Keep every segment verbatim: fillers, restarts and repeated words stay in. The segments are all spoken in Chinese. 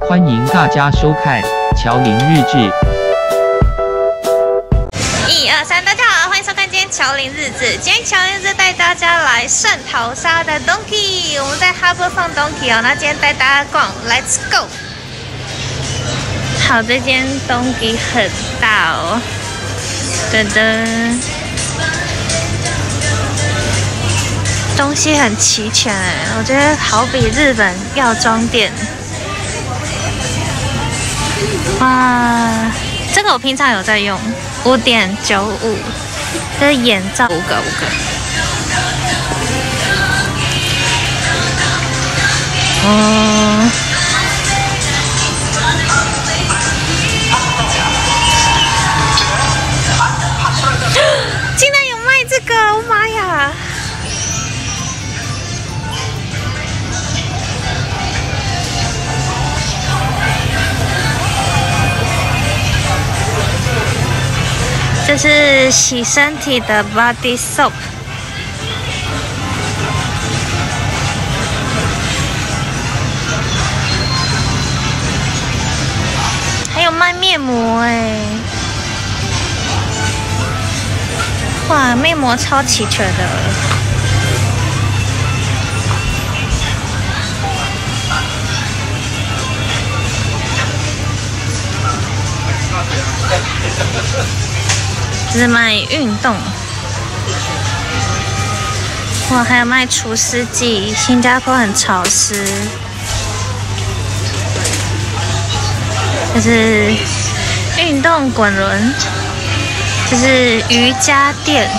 欢迎大家收看乔林日志。 一二三，大家好，欢迎收看今天乔林日志。今天乔林日志带大家来圣淘沙的 Donkey， 我们在 Harbour 放 Donkey 哦。那今天带大家逛 ，Let's go。好，这间 Donkey 很大哦，噔噔，东西很齐全哎，我觉得好比日本药妆店。哇，这个我平常有在用，五点九五，这是眼罩，五个五个。哦。竟然有卖这个！我妈呀！这是洗身体的 body soap， 还有卖面膜哎。哇，面膜超齐全的。这是卖运动。哇，还有卖除湿剂。新加坡很潮湿。这是运动滚轮。这是瑜伽垫，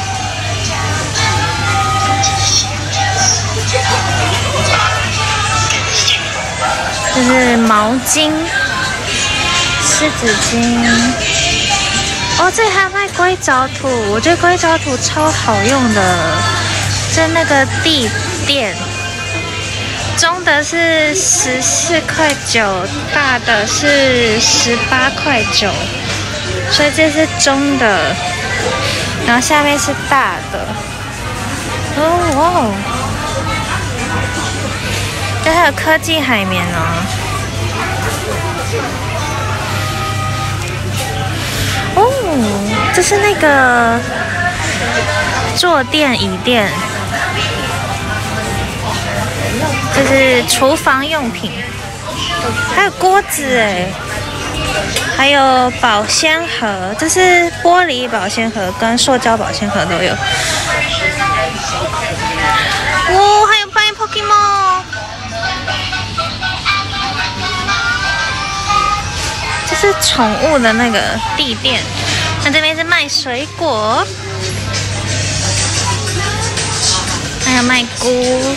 这是毛巾、湿纸巾。哦，这里还卖硅藻土，我觉得硅藻土超好用的。这那个地垫，中的是十四块九，大的是十八块九。所以这是中的，然后下面是大的。哦哇！这还有科技海绵哦。哦，这是那个坐垫椅垫，这是厨房用品，还有锅子哎。还有保鲜盒，这是玻璃保鲜盒跟塑胶保鲜盒都有。哦，还有卖 Pokemon， 这是宠物的那个地垫。那这边是卖水果，还有卖菇。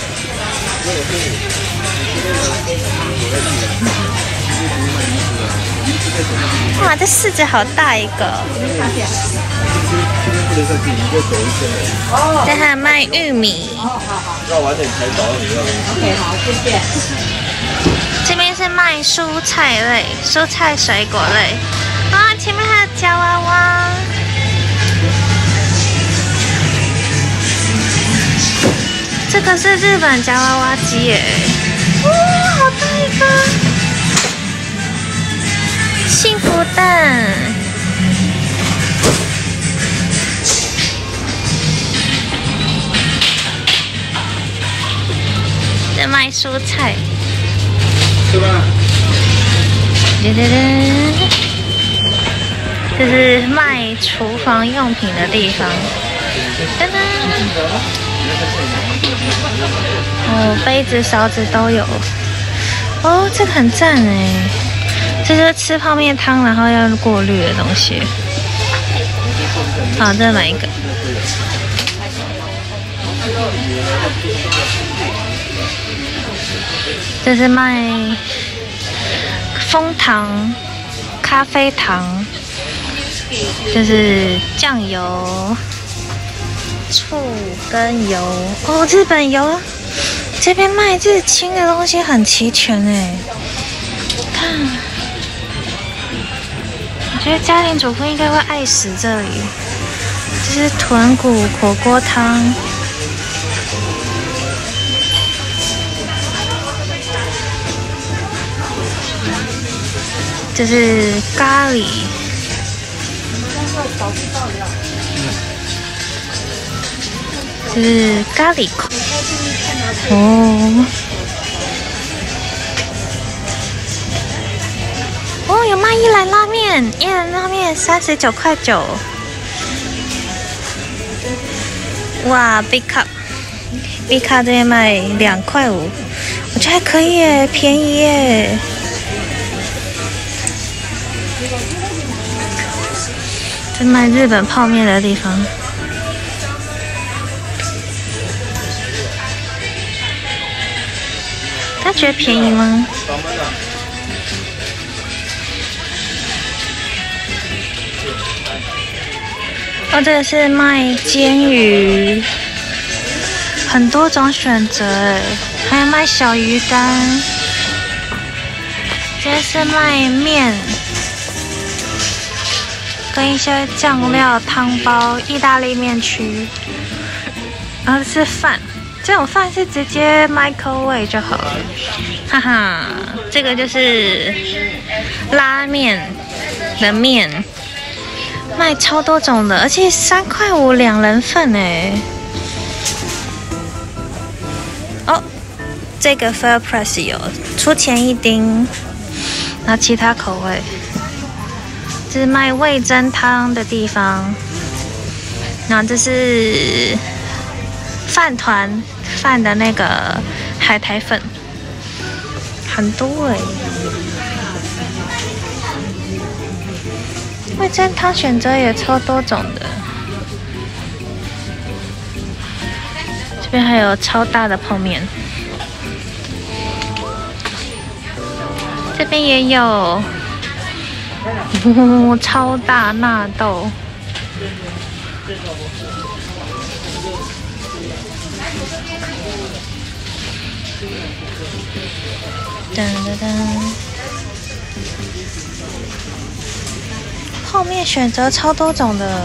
哇，这柿子好大一个！这还有卖玉米。OK， 好，谢谢。这边是卖蔬菜类、蔬菜水果类。啊，前面还有夹娃娃。这个是日本夹娃娃机耶！哇，好大一个！幸福蛋，在卖蔬菜。是吧？噔噔噔，这是卖厨房用品的地方。噔噔。哦，杯子、勺子都有。哦，这个很赞哎。这就是吃泡面汤然后要过滤的东西。好，再买一个。这是卖枫糖、咖啡糖，这是酱油、醋跟油。哦，日本油，这边卖日清的东西很齐全哎，看。我觉得家庭主妇应该会爱死这里。这是豚骨火锅汤， 这是咖喱。这是咖喱口。哦。哦，有卖一兰拉面，一兰拉面三十九块九。哇 ，Big Cup，Big Cup 这边卖两块五，我觉得还可以耶，便宜耶。这卖日本泡面的地方。他觉得便宜吗？哦，这个是卖煎鱼，很多种选择哎，还有卖小鱼干。这是卖面，跟一些酱料、汤包、意大利面区。然后是饭，这种饭是直接 microwave 就好了，哈哈。这个就是拉面的面。卖超多种的，而且三块五两人份哎。哦，这个 Fair Price 有出前一丁，然后其他口味。这是卖味噌汤的地方，然后这是饭团饭的那个海苔粉，很多哎。味噌汤选择也超多种的，这边还有超大的泡面，这边也有，哦，超大纳豆，噔噔噔。泡面选择超多种的，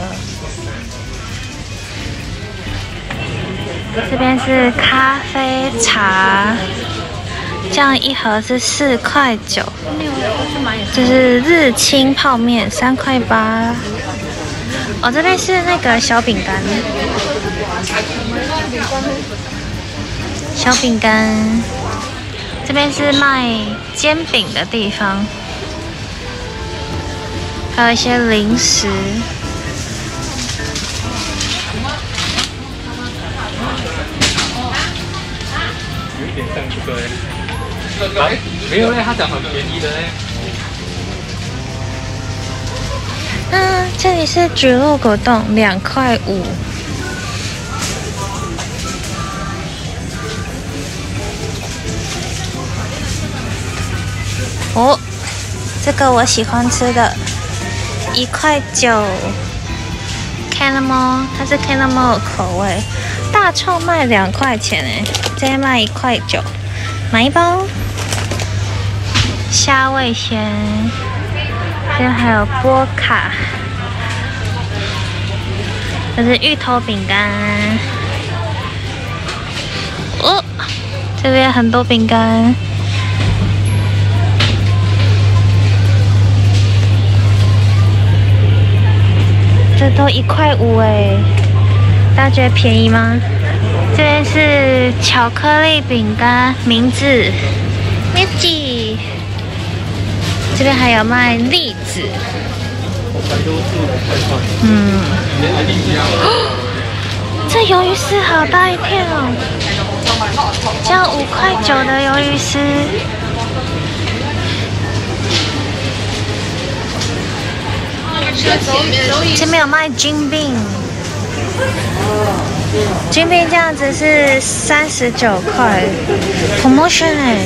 这边是咖啡茶，这样一盒是四块九。这是日清泡面，三块八。哦，这边是那个小饼干，小饼干。这边是卖煎饼的地方。还有一些零食， 有一点像这个嘞，啊，没有嘞，他讲很便宜的嘞。 嗯，这里是菊露果冻，两块五。哦，这个我喜欢吃的。一块九 ，caramel， 它是 caramel 口味，大臭卖两块钱哎，这边卖一块九，买一包。虾味鲜，这边还有波卡，这是芋头饼干。哦，这边很多饼干。这都一块五哎，大家觉得便宜吗？这边是巧克力饼干，名字 Mickey。这边还有卖栗子，嗯，哦，这鱿鱼丝好大一片哦，这样五块九的鱿鱼丝。这边有卖金饼，金饼这样子是三十九块 ，promotion 哎。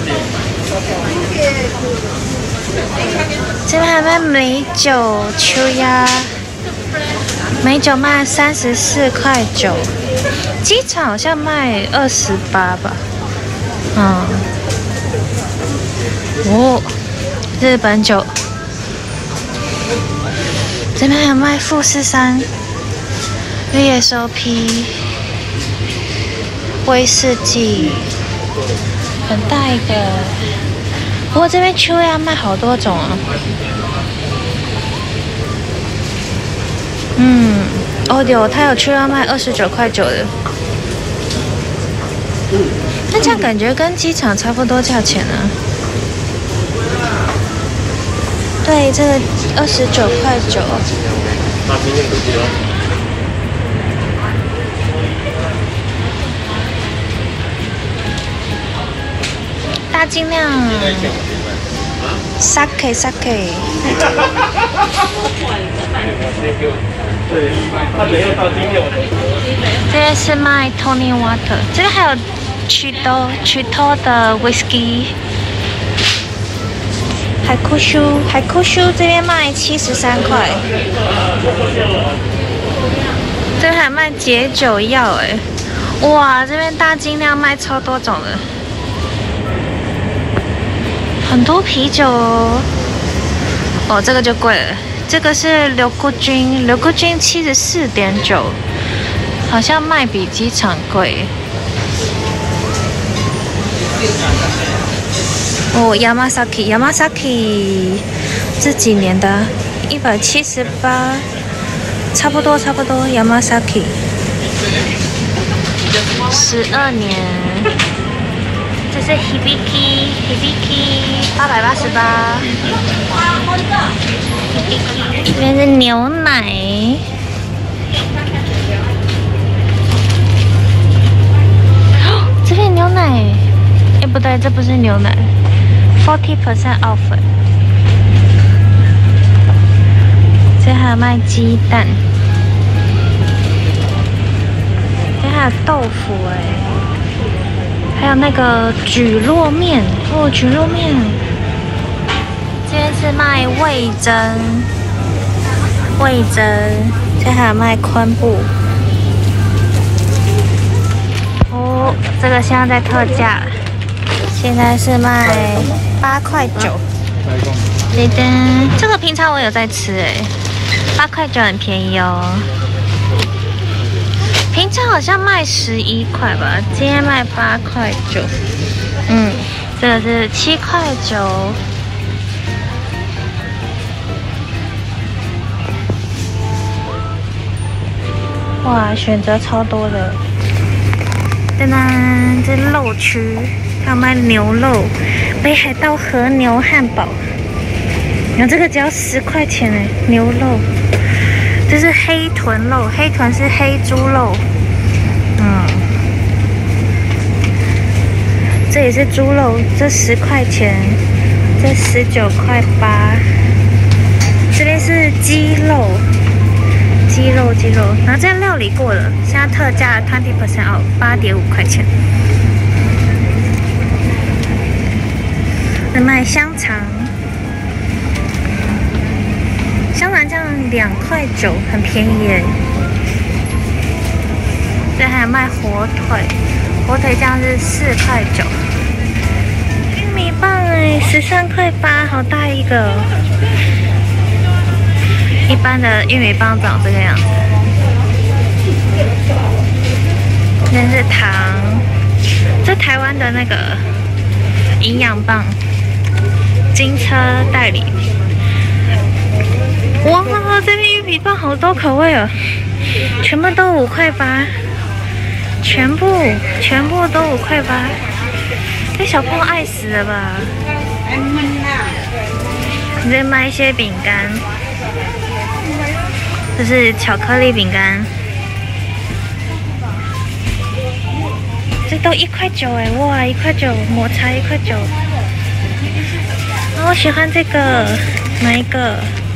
这边还卖美酒秋鸭，美酒卖三十四块九，机场好像卖二十八吧，嗯，哦，日本酒。这边还有卖富士山 V S O P 威士忌，很大一个。 不过这边秋鸭卖好多种啊。嗯，哦有，它有秋鸭卖二十九块九的。那这样感觉跟机场差不多价钱啊。对，这个二十九块九。大精酿 ，sake sake。这边是卖 Tony Water， 这边还有曲多曲多的 whisky。海酷舒，海酷舒这边卖七十三块。这边还卖解酒药哎，哇，这边大精酿卖超多种的。很多啤酒哦，哦，这个就贵了。这个是刘固菌，刘固菌七十四点九，好像卖比机场贵。哦 ，Yamazaki Yamazaki 这几年的，一百七十八，差不多差不多 Yamazaki， 十二年。这是 Hibiki Hibiki 八百八十八，这边是牛奶，哦，这边牛奶，哎不对，这不是牛奶 ，forty percent off。这还有卖鸡蛋，这还有豆腐哎。还有那个蒟蒻面哦，蒟蒻面。这边是卖味噌，味噌。这还有卖昆布。哦，这个现在在特价，现在是卖八块九。对的，这个平常我有在吃哎，八块九很便宜哦。平常好像卖十一块吧，今天卖八块九。嗯，这个是七块九。哇，选择超多的。噔噔，这肉区，还有卖牛肉，北海道和牛汉堡。然后这个只要十块钱哎，牛肉。这是黑豚肉，黑豚是黑猪肉，嗯，这也是猪肉，这十块钱，这十九块八，这边是鸡肉，鸡肉鸡肉，然后这样料理过了，现在特价 twenty percent off， 八点五块钱。在卖香肠。香肠酱两块九，很便宜耶。这还有卖火腿，火腿酱是四块九。玉米棒哎，十三块八，好大一个哦。一般的玉米棒长这个样子。那是糖，这台湾的那个营养棒，金车代理。哇，这边玉米棒好多口味哦，全部都五块八，全部全部都五块八，这小朋友爱死了吧？你再卖一些饼干，这是巧克力饼干，这都一块九哎，哇，一块九，抹茶一块九，我喜欢这个，哪一个？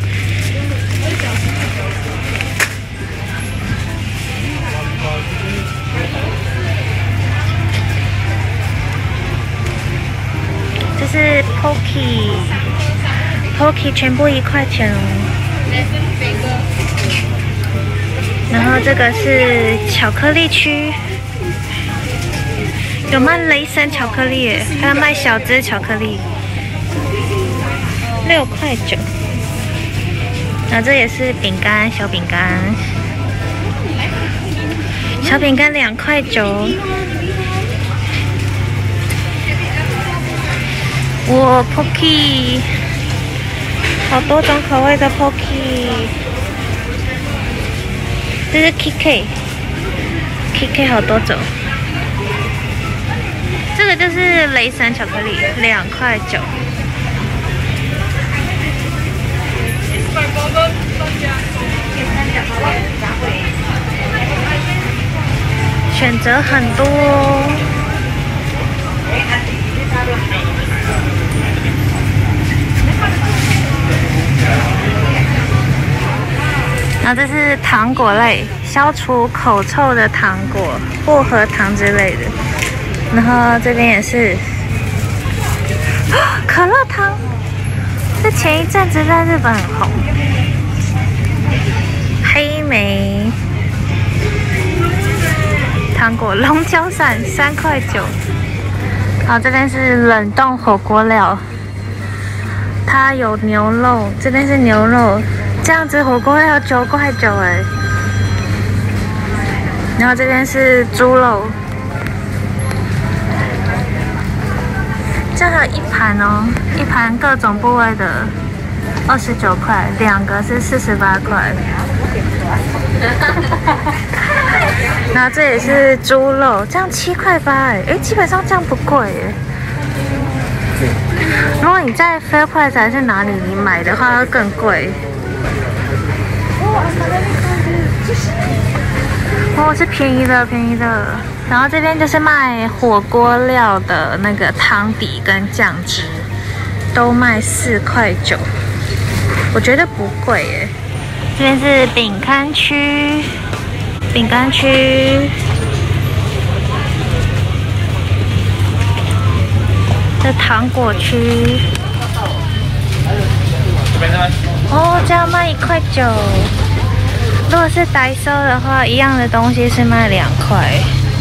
这是 Pocky，Pocky 全部一块钱哦。然后这个是巧克力区，有卖雷神巧克力耶，还有卖小只巧克力，六块九。然后这也是饼干，小饼干，小饼干两块九。 哇 ，Pocky， 好多种口味的 Pocky。这是 K K，K K 好多种。这个就是雷神巧克力，两块九。选择很多。然后这是糖果类，消除口臭的糖果，薄荷糖之类的。然后这边也是、哦、可乐糖，这前一阵子在日本很红。黑莓糖果龙角散三块九。好，这边是冷冻火锅料，它有牛肉，这边是牛肉，这样子火锅要九块九哎。然后这边是猪肉，这还有一盘哦，一盘各种部位的二十九块，两个是四十八块。然后这也是猪肉，这样七块八哎，哎，基本上这样不贵哎。如果你在 Fair Price 还是哪里你买的话，会更贵。哦，是便宜的，便宜的。然后这边就是卖火锅料的那个汤底跟酱汁，都卖四块九，我觉得不贵耶。这边是饼干区，饼干区。这糖果区。哦，这样卖一块九。如果是代收的话，一样的东西是卖两块。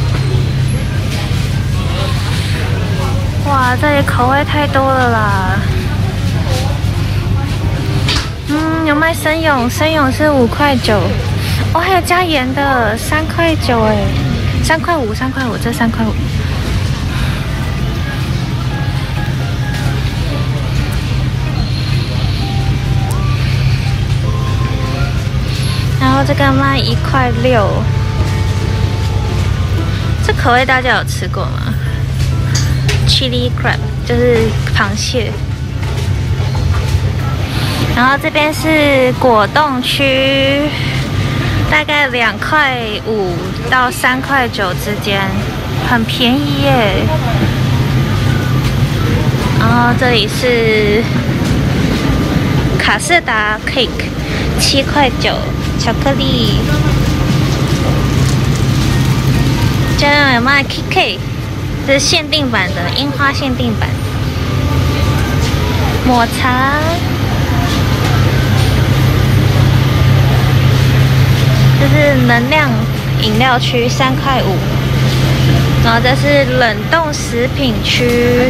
哇，这里口味太多了啦！嗯，有卖生勇，生勇是五块九。哦，还有加盐的，三块九哎，三块五，三块五，这三块五。然后这个卖一块六，这口味大家有吃过吗 ？Chili crab 就是螃蟹。然后这边是果冻区，大概两块五到三块九之间，很便宜耶。然后这里是卡士达 cake， 七块九。巧克力，这样有卖 K K， 这是限定版的樱花限定版。抹茶，这是能量饮料区，三块五。然后这是冷冻食品区。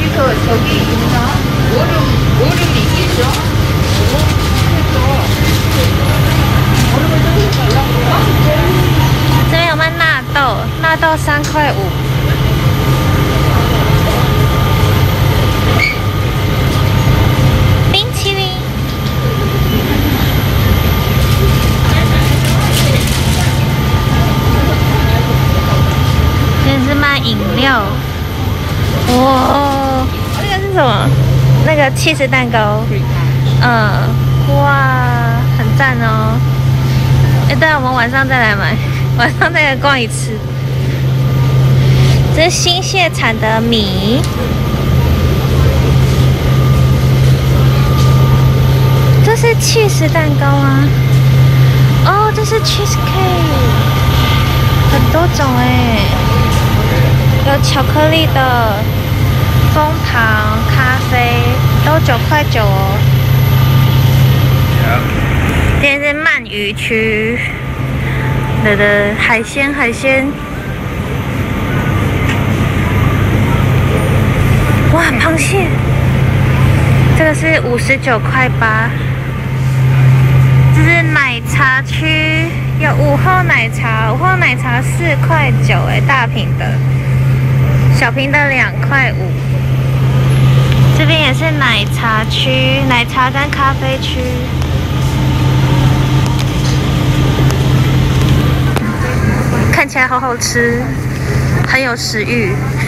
这边有卖纳豆，纳豆三块五。冰淇淋，这是卖饮料。哇，这个是什么？那个起司蛋糕。嗯，哇，很赞哦。哎，对，我们晚上再来买，晚上再来逛一次。这是新泻产的米，这是起司蛋糕吗？哦，这是 cheesecake， 很多种哎，有巧克力的、枫糖、咖啡，都九块九哦。这边是鳗鱼区的的海鲜，海鲜。哇，螃蟹，这个是五十九块八。这是奶茶区，有午后奶茶，午后奶茶四块九，哎，大瓶的，小瓶的两块五。这这边也是奶茶区，奶茶跟咖啡区。看起来好好吃，很有食欲。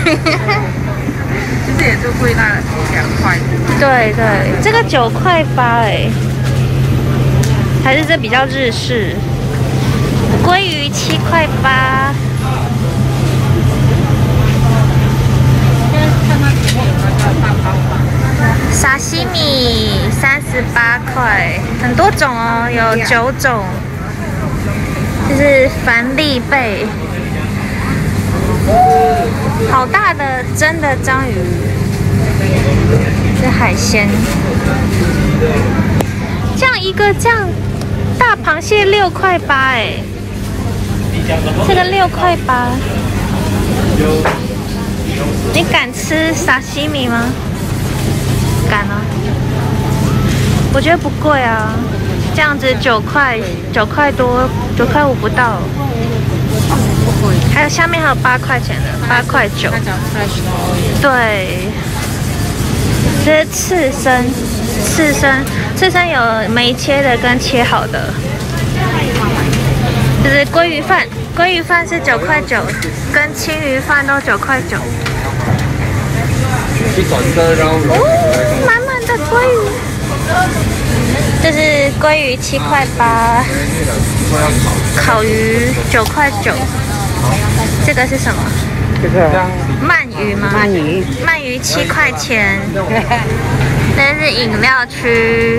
其实也就贵那两块。 对对，这个九块八哎，还是这比较日式。鲑鱼七块八。沙西米三十八块，很多种哦，有九种。这是帆立贝，好大的真的章鱼，是海鲜。这样一个这样大螃蟹六块八哎，这个六块八。你敢吃沙西米吗？敢啊！我觉得不贵啊，这样子九块九块多，九块五不到。 不贵。 还有下面还有八块钱的，八块九。对，这是刺身，刺身，刺身有没切的跟切好的。就是鲑鱼饭，鲑鱼饭是九块九，跟青鱼饭都九块九。哦，满满的鲑鱼。这是鲑鱼七块八，烤鱼九块九。这个是什么？ 这个鳗鱼吗？ 鳗鱼， 鳗鱼七块钱。这是饮料区。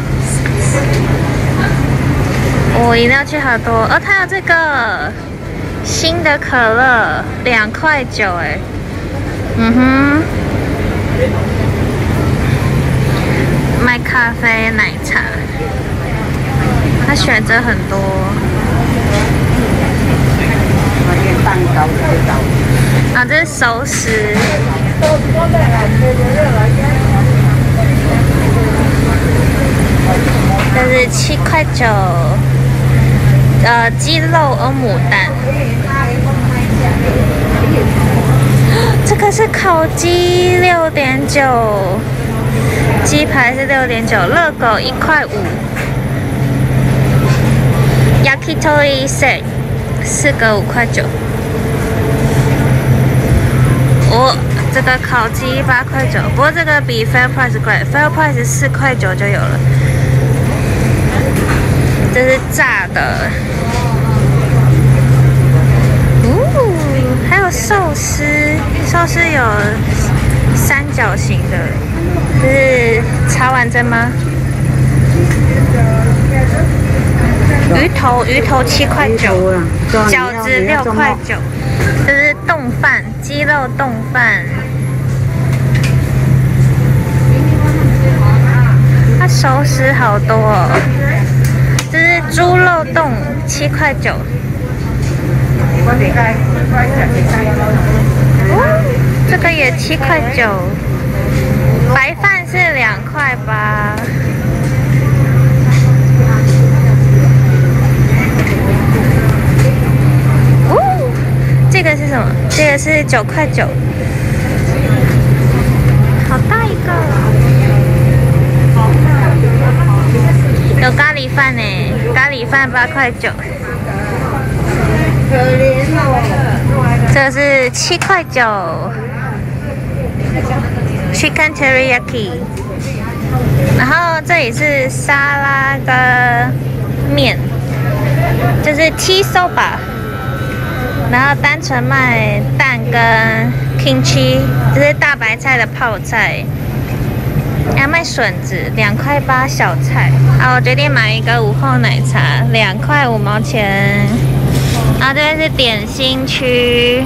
哦，饮料区好多哦，它有这个新的可乐，两块九哎。嗯哼。卖咖啡、奶茶，它选择很多。 蛋糕知道。 啊，这是熟食。这是七块九，呃，鸡肉欧姆蛋。这个是烤鸡，六点九。鸡排是六点九，热狗一块五。Yakitori set 四个五块九。哦，这个烤鸡八块九，不过这个比 Fair Price 贵 ，Fair Price 四块九就有了。这是炸的。哦，还有寿司，寿司有三角形的。这是茶碗蒸吗？鱼头，鱼头七块九，饺子六块九。这是冻饭，鸡肉冻饭。它熟食好多哦。这是猪肉冻，七块九。哦，这个也七块九。白饭是两块八。哦，这个是什么？这个是九块九，好大一个。有咖喱饭呢，咖喱饭八块九。可怜哦。这是七块九。Chicken teriyaki， 然后这里是沙拉跟面，就是 tea soba， 然后单纯卖蛋跟 kimchi， 就是大白菜的泡菜，还卖笋子，两块八小菜。啊，我决定买一个午后奶茶，两块五毛钱。然后这边是点心区。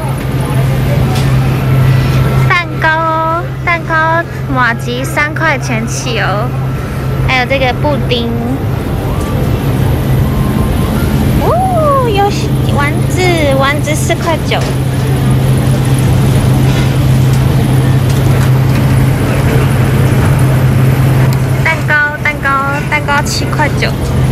蛋糕马吉三块钱起哦，还有这个布丁，哦，有丸子，丸子四块九，蛋糕，蛋糕，蛋糕七块九。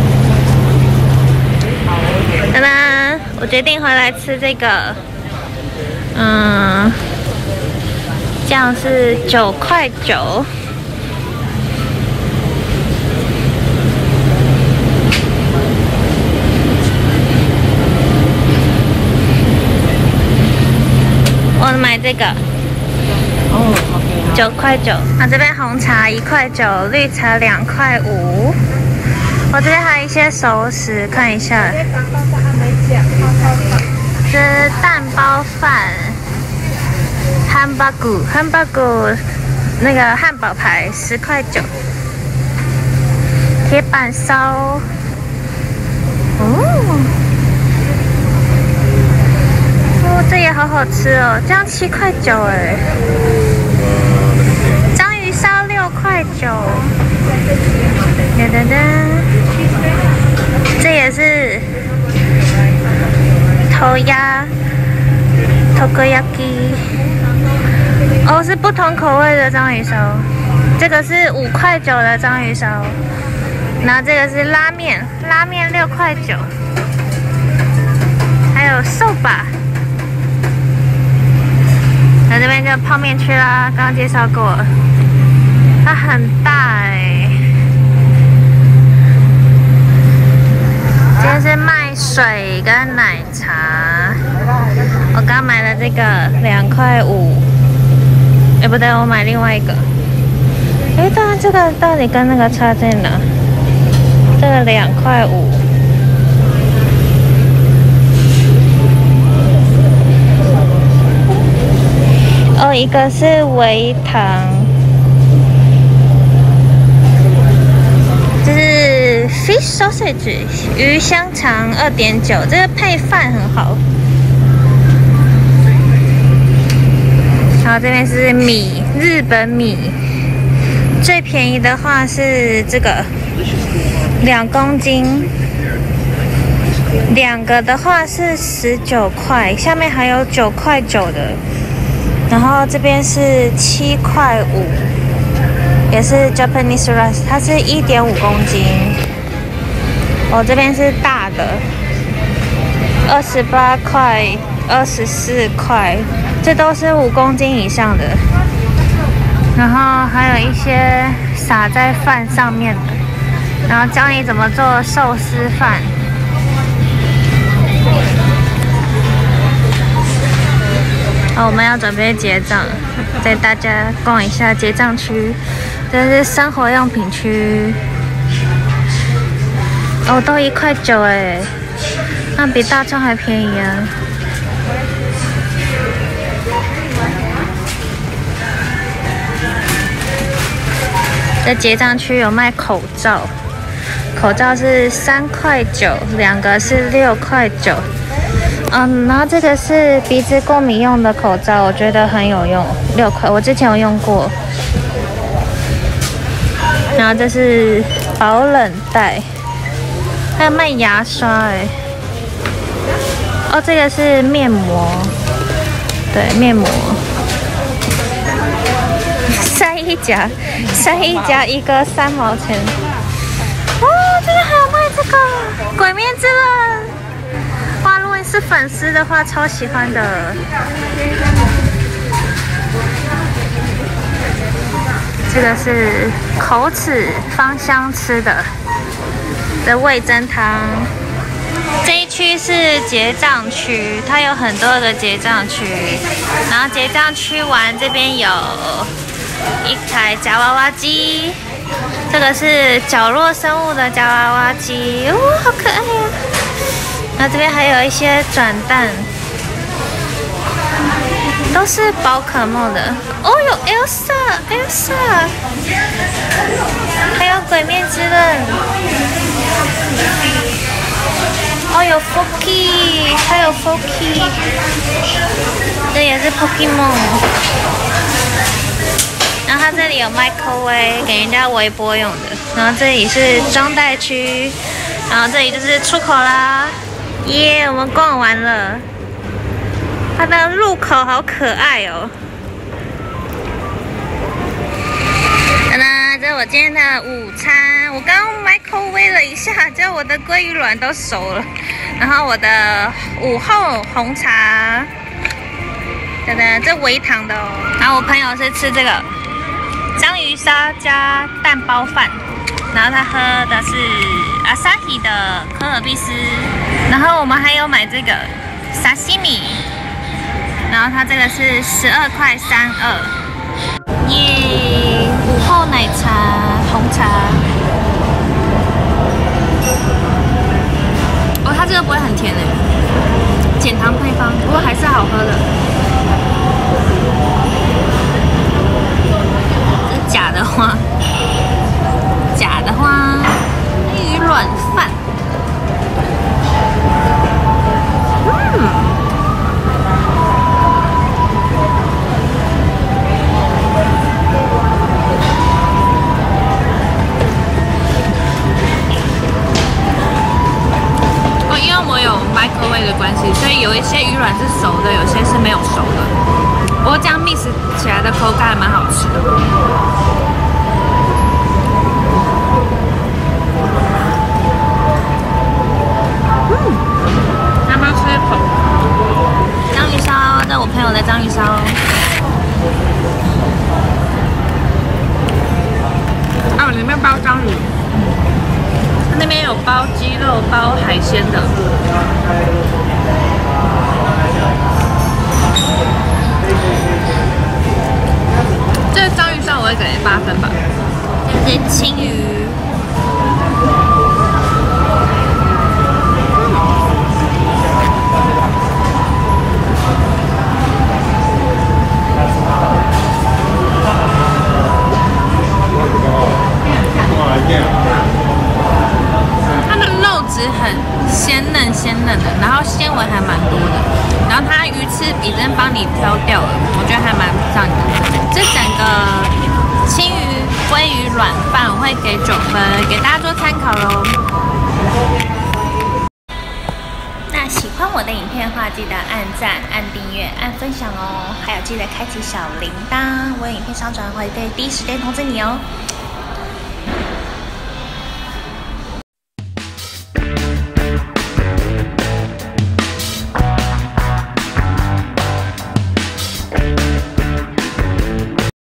当当，我决定回来吃这个，嗯。 这样是九块九。我买这个。哦，九块九。那这边红茶一块九，绿茶两块五。我这边还有一些熟食，看一下。这是蛋包饭。 汉堡骨，汉堡骨，那个汉堡排十块九，铁板烧，哦，哦，这也好好吃哦，这样七块九哎，章鱼烧六块九，噔噔噔，这也是头鸭 ，Takoyaki。 哦，是不同口味的章鱼烧，这个是五块九的章鱼烧，然后这个是拉面，拉面六块九，还有寿把，那这边就泡面区啦，刚刚介绍过，它很大哎、欸，这是卖水跟奶茶，我刚买了这个两块五。 哎，不对，我买另外一个。哎，当然这个到底跟那个差在哪？这个两块五。哦，一个是微糖，这是 fish sausage 鱼香肠二点九，这个配饭很好。 然后这边是米，日本米，最便宜的话是这个，两公斤，两个的话是十九块，下面还有九块九的，然后这边是七块五，也是 Japanese rice， 它是一点五公斤，我、哦、这边是大的，二十八块，二十四块。 这都是五公斤以上的，然后还有一些撒在饭上面的，然后教你怎么做寿司饭。好，我们要准备结账，带大家逛一下结账区，这是生活用品区。哦，都一块九哎，那比大众还便宜啊！ 在结账区有卖口罩，口罩是三块九，两个是六块九。嗯，然后这个是鼻子过敏用的口罩，我觉得很有用，六块，我之前有用过。然后这是保冷袋，还有卖牙刷哎。哦，这个是面膜，对，面膜。 晒衣夹，晒衣夹一个三毛钱。哦，这边还有卖这个《鬼灭之刃》。哇，如果你是粉丝的话，超喜欢的。这个是口齿芳香吃的的味噌汤。这一区是结账区，它有很多个结账区。然后结账区完这边有。 一台夹娃娃机，这个是角落生物的夹娃娃机，哦，好可爱呀！那这边还有一些转蛋，都是宝可梦的。哦，有 Elsa，Elsa， 还有鬼灭之刃。哦，有 Foky， 还有 Foky， 这也是 Pokemon。 然后它这里有 microwave 给人家微波用的，然后这里是装袋区，然后这里就是出口啦，耶！ Yeah, 我们逛完了，它的入口好可爱哦。那这是我今天的午餐，我刚 microwave 了一下，结果我的鲑鱼卵都熟了，然后我的午后红茶。 等等，这微糖的哦。然后我朋友是吃这个章鱼烧加蛋包饭，然后他喝的是阿萨希的可尔必斯，然后我们还有买这个沙西米，然后它这个是十二块三二，耶！午后奶茶红茶，哦，它这个不会很甜诶，减糖配方，不过还是好喝的。这假的花，假的花，鱼卵饭，嗯。哦，因为我有 microwave 的关系，所以有一些鱼卵是熟的，有些是没有熟的。不过这样 mix 起来的口感还蛮好吃的。嗯，要不要吃一口？章鱼烧，这我朋友的章鱼烧。哦，里面包章鱼。它那边有包鸡肉、包海鲜的。这个章鱼烧我会给八分吧。这是青鱼。它的肉质很鲜嫩鲜嫩的，然后纤维还蛮多的，然后它鱼翅已经帮你挑掉了，我觉得还蛮让你的。这整个青鱼鲑鱼软饭我会给九分，给大家做参考喽。那喜欢我的影片的话，记得按赞、按订阅、按分享哦，还有记得开启小铃铛，我有影片上传会可以第一时间通知你哦。